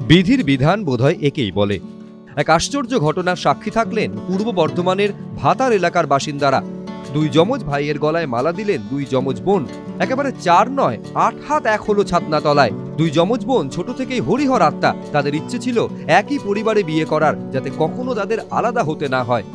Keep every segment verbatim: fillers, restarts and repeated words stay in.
বিধির বিধান বোধহয় একেই বলে। এক আশ্চর্য ঘটনার সাক্ষী থাকলেন পূর্ব বর্ধমানের ভাতার এলাকার বাসিন্দারা। দুই যমজ ভাইয়ের গলায় মালা দিলেন দুই যমজ বোন। একেবারে চার নয় আট হাত এক হলো ছাতনা তলায়। দুই যমজ বোন ছোট থেকেই হরিহর আত্মা। তাদের ইচ্ছে ছিল একই পরিবারে বিয়ে করার, যাতে কখনো তাদের আলাদা হতে না হয়।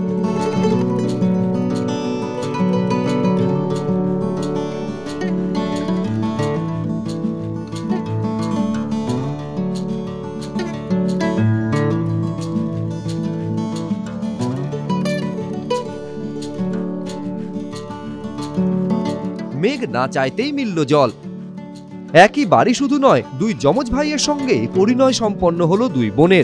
মেঘ না চাইতেই মিলল জল। একই বাড়ি শুধু নয়, দুই যমজ ভাইয়ের সঙ্গে পরিণয় সম্পন্ন হলো দুই বোনের।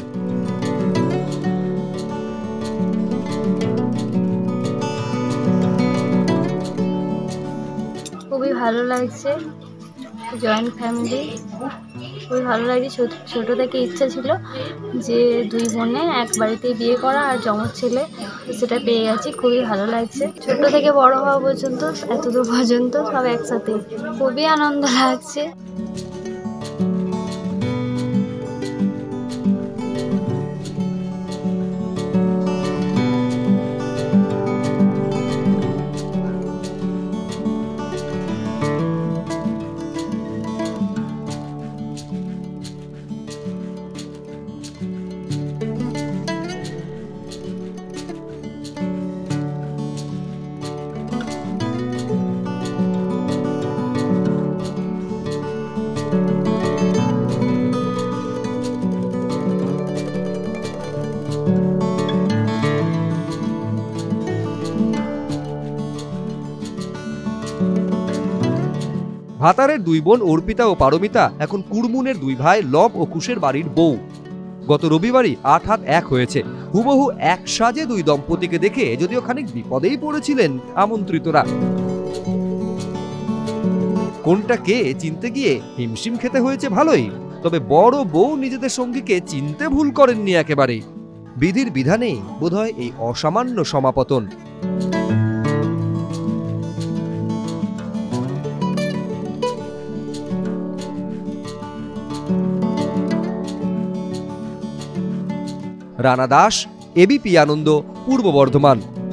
খুবই ভালো লাগছে, জয়েন্ট ফ্যামিলি খুবই ভালো লাগছে। ছোট থেকে ইচ্ছা ছিল যে দুই বোনে এক বাড়িতেই বিয়ে করা, আর যমজ ছেলে সেটা পেয়ে গেছি। খুবই ভালো লাগছে, ছোট থেকে বড় হওয়া পর্যন্ত এতদূর পর্যন্ত সব একসাথে, খুবই আনন্দ লাগছে। ভাতারের দুই বোন অর্পিতা ও পারমিতা এখন কুড়মুনের দুই ভাই লব ও কুশের বাড়ির বউ। গত রবিবারই আট হাত এক হয়েছে। হুবহু এক সাজে দুই দম্পতিকে দেখে যদিও খানিক বিপদেই পড়েছিলেন আমন্ত্রিতরা। কোনটা কে চিনতে গিয়ে হিমশিম খেতে হয়েছে ভালোই, তবে বড় বউ নিজেদের সঙ্গীকে চিনতে ভুল করেননি একেবারেই। বিধির বিধানেই বোধহয় এই অসামান্য সমাপতন। রানা দাস, এবিপি আনন্দ, পূর্ব বর্ধমান।